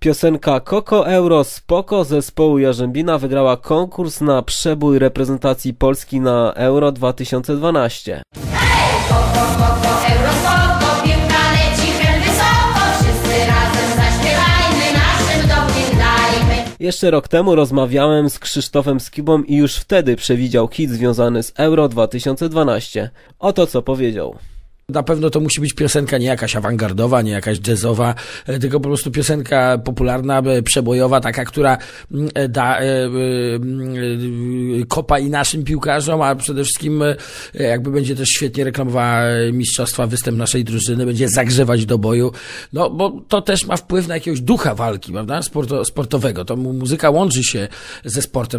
Piosenka Koko Euro Spoko zespołu Jarzębina wygrała konkurs na przebój reprezentacji Polski na Euro 2012. Hej! Koko, koko, euro spoko, piłka leci hen wysoko, wszyscy razem zaśpiewajmy, naszym dobrym dajmy. Jeszcze rok temu rozmawiałem z Krzysztofem Skibą i już wtedy przewidział hit związany z Euro 2012. Oto co powiedział. Na pewno to musi być piosenka nie jakaś awangardowa, nie jakaś jazzowa, tylko po prostu piosenka popularna, przebojowa, taka, która da kopa i naszym piłkarzom, a przede wszystkim jakby będzie też świetnie reklamowała mistrzostwa, występ naszej drużyny, będzie zagrzewać do boju, no bo to też ma wpływ na jakiegoś ducha walki, prawda, sportowego. To muzyka łączy się ze sportem.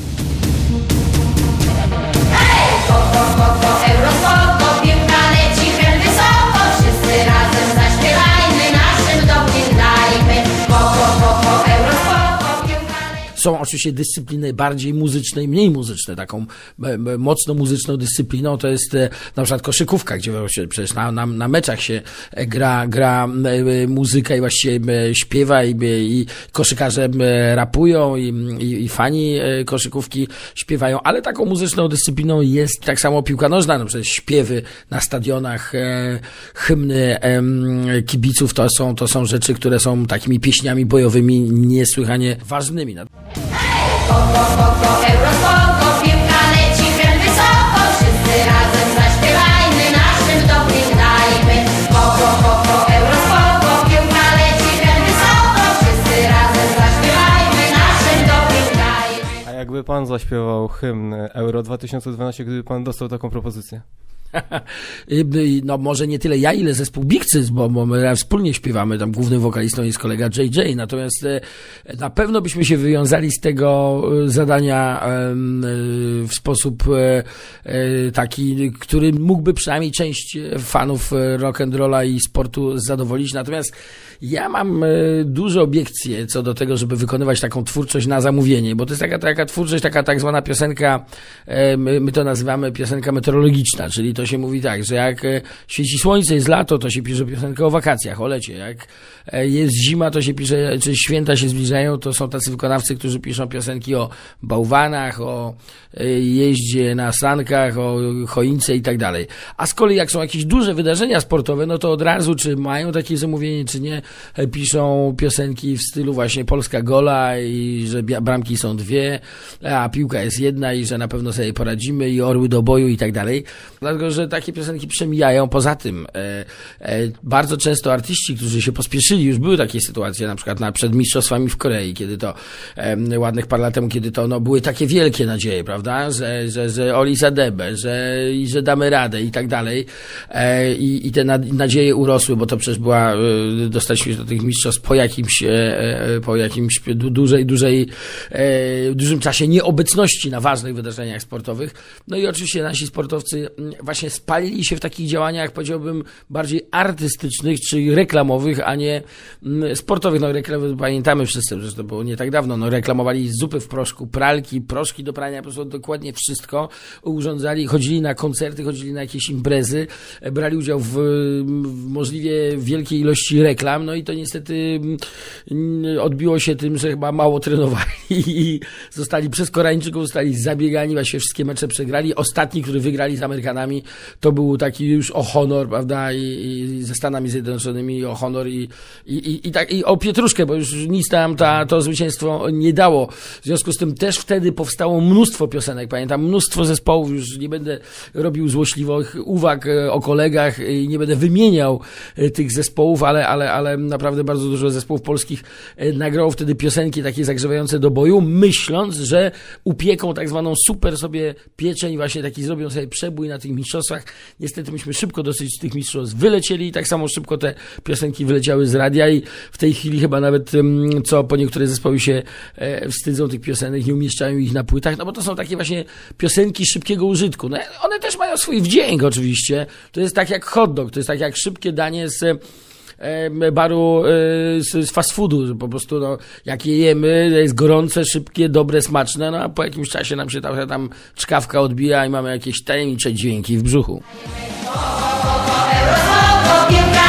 Hej! Koko, koko, euro spoko, piłka leci hen wysoko, wszyscy razem zaśpiewajmy, naszym dobrym dajmy. Koko, koko, euro spoko, piłka leci. Są oczywiście dyscypliny bardziej muzyczne i mniej muzyczne. Taką mocno muzyczną dyscypliną to jest na przykład koszykówka, gdzie przecież na meczach się gra muzyka i właściwie śpiewa i koszykarze rapują i fani koszykówki śpiewają, ale taką muzyczną dyscypliną jest tak samo piłka nożna, no przecież śpiewy na stadionach, hymny kibiców, to są rzeczy, które są takimi pieśniami bojowymi niesłychanie ważnymi. Hej! Koko, koko, euro spoko, piłka leci hen wysoko, wszyscy razem zaśpiewajmy, naszym dobrym dajmy. Koko, koko, euro spoko, piłka leci hen wysoko, wszyscy razem zaśpiewajmy, naszym dobrym dajmy. A jakby pan zaśpiewał hymn Euro 2012, gdyby pan dostał taką propozycję? No może nie tyle ja, ile zespół Big Cyc, bo my wspólnie śpiewamy, tam głównym wokalistą jest kolega JJ, natomiast na pewno byśmy się wywiązali z tego zadania w sposób taki, który mógłby przynajmniej część fanów rock'n'rolla i sportu zadowolić, natomiast ja mam duże obiekcje co do tego, żeby wykonywać taką twórczość na zamówienie, bo to jest taka twórczość, taka tak zwana piosenka, my to nazywamy piosenka meteorologiczna, czyli to się mówi tak, że jak świeci słońce, jest lato, to się pisze piosenkę o wakacjach, o lecie. Jak jest zima, to się pisze, czy święta się zbliżają, to są tacy wykonawcy, którzy piszą piosenki o bałwanach, o jeździe na sankach, o choince i tak dalej. A z kolei jak są jakieś duże wydarzenia sportowe, no to od razu, czy mają takie zamówienie, czy nie, piszą piosenki w stylu właśnie Polska gola i że bramki są dwie, a piłka jest jedna i że na pewno sobie poradzimy i orły do boju i tak dalej. Dlatego, że takie piosenki przemijają. Poza tym bardzo często artyści, którzy się pospieszyli, już były takie sytuacje, na przykład przed mistrzostwami w Korei, kiedy to ładnych parę lat temu, kiedy to były takie wielkie nadzieje, prawda, że Oli Zadebe, że damy radę i tak dalej. I te nadzieje urosły, bo to przecież dostaliśmy się do tych mistrzostw po jakimś dużym czasie nieobecności na ważnych wydarzeniach sportowych. No i oczywiście nasi sportowcy właśnie spalili się w takich działaniach, powiedziałbym, bardziej artystycznych czy reklamowych, a nie sportowych. No pamiętamy wszyscy, że to było nie tak dawno, no reklamowali zupy w proszku, pralki, proszki do prania, po prostu dokładnie wszystko urządzali, chodzili na koncerty, chodzili na jakieś imprezy, brali udział w możliwie wielkiej ilości reklam, no i to niestety odbiło się tym, że chyba mało trenowali i przez Koreańczyków zostali zabiegani, właściwie wszystkie mecze przegrali. Ostatni, który wygrali z Amerykanami, to był taki już o honor, prawda, i ze Stanami Zjednoczonymi o honor i o pietruszkę, bo już nic tam to zwycięstwo nie dało. W związku z tym też wtedy powstało mnóstwo piosenek, pamiętam, mnóstwo zespołów, już nie będę robił złośliwych uwag o kolegach i nie będę wymieniał tych zespołów, ale naprawdę bardzo dużo zespołów polskich nagrało wtedy piosenki takie zagrzewające do boju, myśląc, że upieką tak zwaną super sobie pieczeń, właśnie taki zrobią sobie przebój na tych mistrzostwach. Niestety myśmy szybko dosyć z tych mistrzostw wylecieli i tak samo szybko te piosenki wyleciały z radia i w tej chwili chyba nawet po niektóre zespoły się wstydzą tych piosenek, nie umieszczają ich na płytach, no bo to są takie właśnie piosenki szybkiego użytku. No, one też mają swój wdzięk oczywiście. To jest tak jak hot dog, to jest tak jak szybkie danie z baru, z fast foodu, po prostu no, jak je jemy, jest gorące, szybkie, dobre, smaczne, no a po jakimś czasie nam się tam czkawka odbija i mamy jakieś tajemnicze dźwięki w brzuchu. Piłka